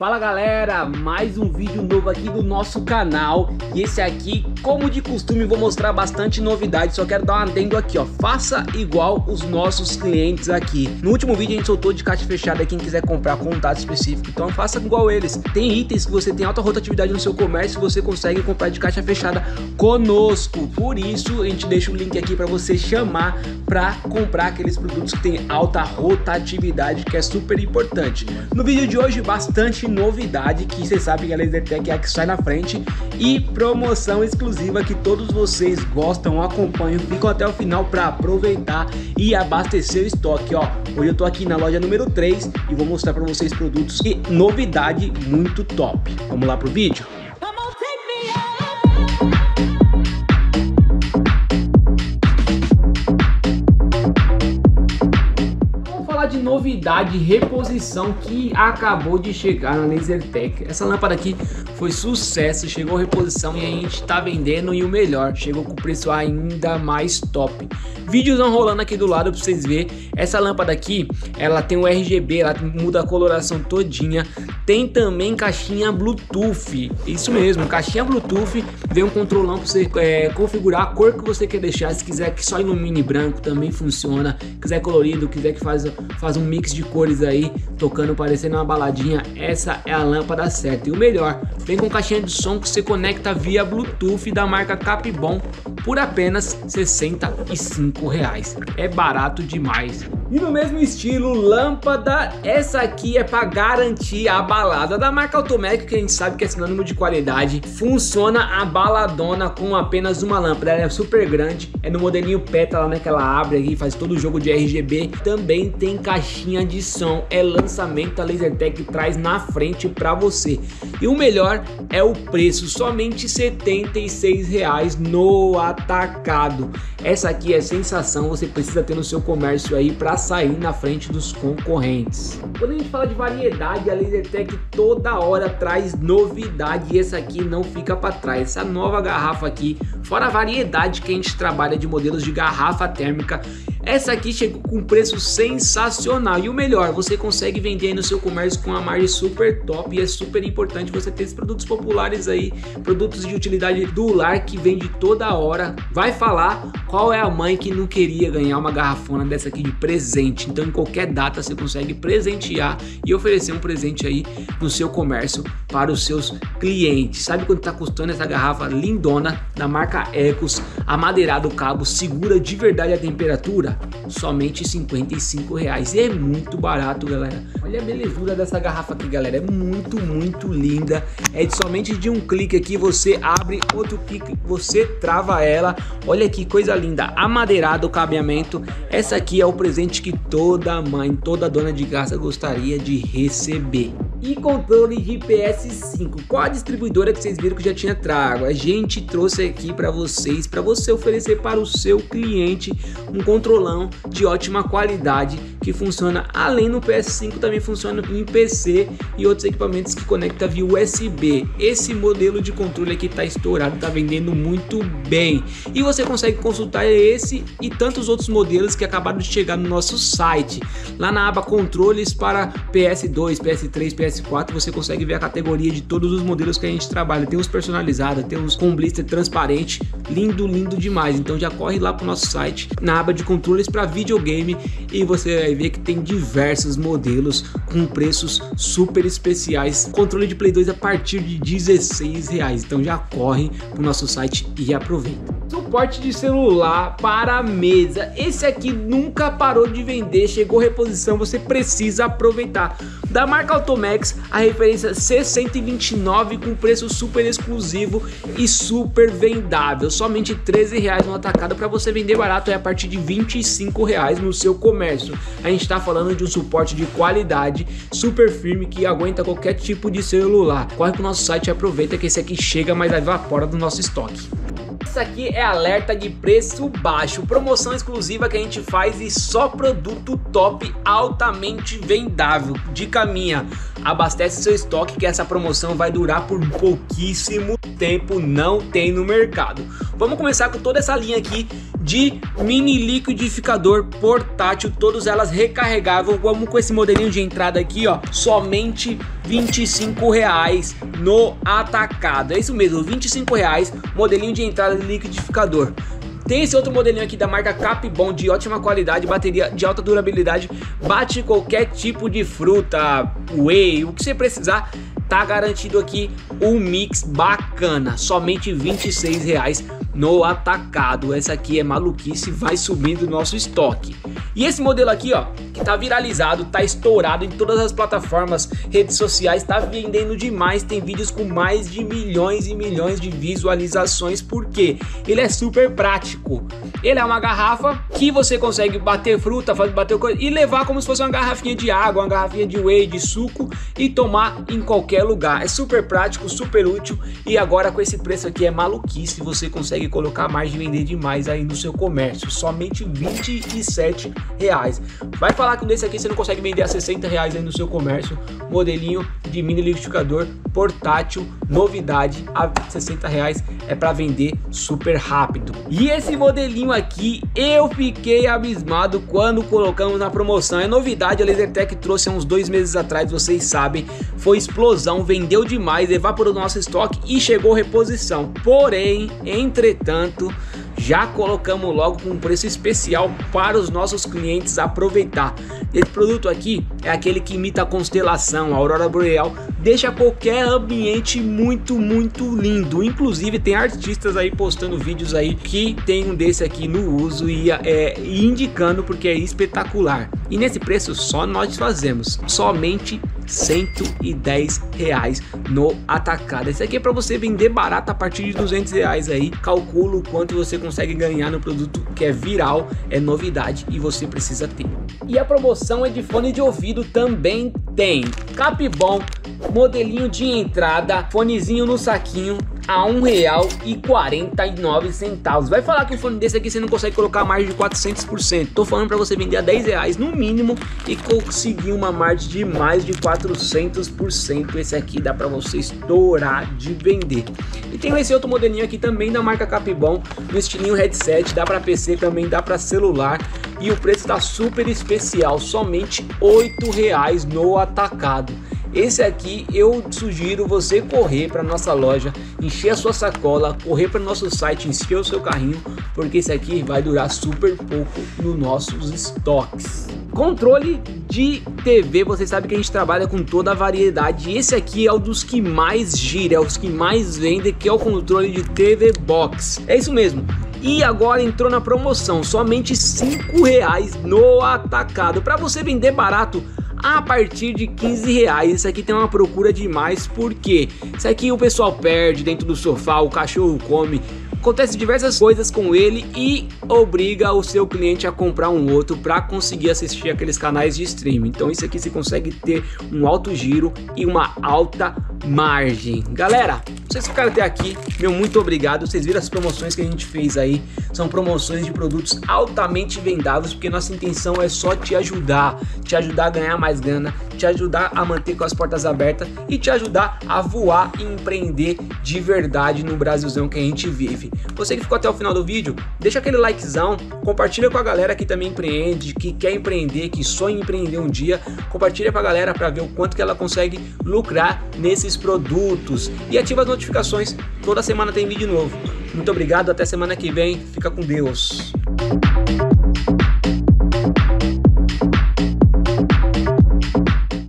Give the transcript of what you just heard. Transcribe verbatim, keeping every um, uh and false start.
Fala galera, mais um vídeo novo aqui do nosso canal. E esse aqui, como de costume, vou mostrar bastante novidade. Só quero dar um adendo aqui, ó, faça igual os nossos clientes aqui. No último vídeo a gente soltou de caixa fechada quem quiser comprar com um dado específico, então faça igual eles. Tem itens que você tem alta rotatividade no seu comércio e você consegue comprar de caixa fechada conosco. Por isso a gente deixa o link aqui para você chamar para comprar aqueles produtos que tem alta rotatividade, que é super importante. No vídeo de hoje, bastante novidade, que você sabe que a Lasertec é a que sai na frente, e promoção exclusiva que todos vocês gostam, acompanham, ficam até o final para aproveitar e abastecer o estoque, ó. Hoje eu tô aqui na loja número três e vou mostrar para vocês produtos e novidade muito top. Vamos lá pro vídeo? De novidade, reposição que acabou de chegar na Lasertec. Essa lâmpada aqui foi sucesso, chegou reposição e a gente tá vendendo, e o melhor, chegou com preço ainda mais top. Vídeos não rolando aqui do lado para vocês verem. Essa lâmpada aqui, ela tem o R G B, ela muda a coloração todinha. Tem também caixinha Bluetooth, isso mesmo, caixinha Bluetooth. Vem um controlão para você é, configurar a cor que você quer deixar. Se quiser que só ilumine branco, também funciona. Quiser colorido, quiser que faz, faz um mix de cores aí, tocando, parecendo uma baladinha, essa é a lâmpada certa. E o melhor, vem com caixinha de som que você conecta via Bluetooth da marca Capibom por apenas sessenta e cinco reais. É barato demais. E no mesmo estilo, lâmpada, essa aqui é para garantir a balada da marca Automatic, que a gente sabe que é sinônimo de qualidade. Funciona a baladona com apenas uma lâmpada, ela é super grande, é no modelinho pétala, né, que ela abre aqui, faz todo o jogo de R G B. Também tem caixinha de som, é lançamento, a Lasertec traz na frente para você. E o melhor é o preço, somente setenta e seis reais no atacado. Essa aqui é sensação, você precisa ter no seu comércio aí para sair na frente dos concorrentes. Quando a gente fala de variedade, a Lasertec toda hora traz novidade, e essa aqui não fica para trás. Essa nova garrafa aqui, fora a variedade que a gente trabalha de modelos de garrafa térmica, essa aqui chegou com um preço sensacional. E o melhor, você consegue vender aí no seu comércio com uma margem super top. E é super importante você ter esses produtos populares aí, produtos de utilidade do lar que vende toda hora. Vai falar qual é a mãe que não queria ganhar uma garrafona dessa aqui de presente. Então em qualquer data você consegue presentear e oferecer um presente aí no seu comércio para os seus clientes. Sabe quanto está custando essa garrafa lindona da marca Ecos, amadeirado o cabo, segura de verdade a temperatura? Somente cinquenta e cinco reais. E é muito barato, galera. Olha a belezura dessa garrafa aqui, galera. É muito, muito linda. É de somente de um clique aqui, você abre, outro clique, você trava ela. Olha que coisa linda. Amadeirado o cabeamento. Essa aqui é o presente que toda mãe, toda dona de casa gostaria de receber. E controle de P S cinco. Qual a distribuidora que vocês viram que já tinha trago? A gente trouxe aqui para vocês, para você oferecer para o seu cliente um controlão de ótima qualidade que funciona além no P S cinco, também funciona em P C e outros equipamentos que conecta via U S B. Esse modelo de controle aqui tá estourado, tá vendendo muito bem. E você consegue consultar esse e tantos outros modelos que acabaram de chegar no nosso site. Lá na aba controles para P S dois, P S três, P S quatro, você consegue ver a categoria de todos os modelos que a gente trabalha. Tem os personalizados, tem os com blister transparente, lindo, lindo demais. Então já corre lá pro nosso site, na aba de controles para videogame, e você vai ver que tem diversos modelos com preços super especiais. Controle de Play dois a partir de dezesseis reais. Então já corre pro nosso site e aproveita. Suporte de celular para mesa, esse aqui nunca parou de vender, chegou reposição, você precisa aproveitar. Da marca Automax, a referência C cento e vinte e nove com preço super exclusivo e super vendável, somente treze reais no atacado. Para você vender barato é a partir de vinte e cinco reais no seu comércio. A gente está falando de um suporte de qualidade, super firme, que aguenta qualquer tipo de celular. Corre pro nosso site e aproveita que esse aqui chega, mas evapora do nosso estoque. Essa aqui é alerta de preço baixo, promoção exclusiva que a gente faz e só produto top, altamente vendável. Dica minha, abastece seu estoque que essa promoção vai durar por pouquíssimo tempo, não tem no mercado. Vamos começar com toda essa linha aqui de mini liquidificador portátil, todas elas recarregáveis. Vamos com esse modelinho de entrada aqui, ó, somente vinte e cinco reais no atacado. É isso mesmo, vinte e cinco reais, modelinho de entrada de liquidificador. Tem esse outro modelinho aqui da marca Capibon, de ótima qualidade, bateria de alta durabilidade, bate qualquer tipo de fruta, whey, o que você precisar. Tá garantido aqui um mix bacana, somente vinte e seis reais no atacado. Essa aqui é maluquice, vai subindo o nosso estoque. E esse modelo aqui, ó, que tá viralizado, tá estourado em todas as plataformas, redes sociais, tá vendendo demais, tem vídeos com mais de milhões e milhões de visualizações, porque ele é super prático. Ele é uma garrafa que você consegue bater fruta, fazer bater coisa e levar como se fosse uma garrafinha de água, uma garrafinha de whey, de suco, e tomar em qualquer lugar. É super prático, super útil, e agora com esse preço aqui é maluquice, você consegue colocar mais de vender demais aí no seu comércio, somente vinte e sete reais. Vai falar que desse aqui você não consegue vender a sessenta reais aí no seu comércio, modelinho de mini liquidificador portátil, novidade, a sessenta reais, é para vender super rápido. E esse modelinho aqui eu fiquei abismado quando colocamos na promoção, é novidade, a Lasertec trouxe há uns dois meses atrás, vocês sabem, foi explosão, vendeu demais, evaporou o nosso estoque e chegou reposição. Porém, entretanto, já colocamos logo com um preço especial para os nossos clientes aproveitar. Esse produto aqui é aquele que imita a constelação, a aurora boreal, deixa qualquer ambiente muito, muito lindo. Inclusive tem artistas aí postando vídeos aí que tem um desse aqui no uso e é, indicando porque é espetacular. E nesse preço só nós fazemos, somente cento e dez reais no atacado. Esse aqui é para você vender barato a partir de duzentos reais aí. Calcula o quanto você consegue ganhar no produto que é viral, é novidade e você precisa ter. E a promoção é de fone de ouvido, também tem Capibon, modelinho de entrada, fonezinho no saquinho, a um real e quarenta e nove centavos. Vai falar que um fone desse aqui você não consegue colocar margem de quatrocentos por cento. Tô falando para você vender a dez reais no mínimo e conseguir uma margem de mais de quatrocentos por cento. Esse aqui dá para você estourar de vender. E tem esse outro modelinho aqui também da marca Capibon, no estilinho headset, dá para P C, também dá para celular. E o preço tá super especial, somente oito reais no atacado. Esse aqui eu sugiro você correr para nossa loja, encher a sua sacola, correr para nosso site, encher o seu carrinho, porque esse aqui vai durar super pouco nos nossos estoques. Controle de T V, você sabe que a gente trabalha com toda a variedade, e esse aqui é um dos que mais gira, é um dos que mais vende, que é o controle de T V Box. É isso mesmo. E agora entrou na promoção, somente cinco reais no atacado, para você vender barato a partir de quinze reais. Isso aqui tem uma procura demais, porque isso aqui o pessoal perde dentro do sofá, o cachorro come, acontece diversas coisas com ele e obriga o seu cliente a comprar um outro para conseguir assistir aqueles canais de streaming. Então isso aqui você consegue ter um alto giro e uma alta margem. Galera, vocês ficaram até aqui, meu muito obrigado. Vocês viram as promoções que a gente fez aí, são promoções de produtos altamente vendáveis, porque nossa intenção é só te ajudar, te ajudar a ganhar mais grana, te ajudar a manter com as portas abertas e te ajudar a voar e empreender de verdade no Brasilzão que a gente vive. Você que ficou até o final do vídeo, deixa aquele likezão, compartilha com a galera que também empreende, que quer empreender, que sonha em empreender um dia. Compartilha com a galera para ver o quanto que ela consegue lucrar nesses produtos e ativa as notificações, toda semana tem vídeo novo. Muito obrigado, até semana que vem, fica com Deus.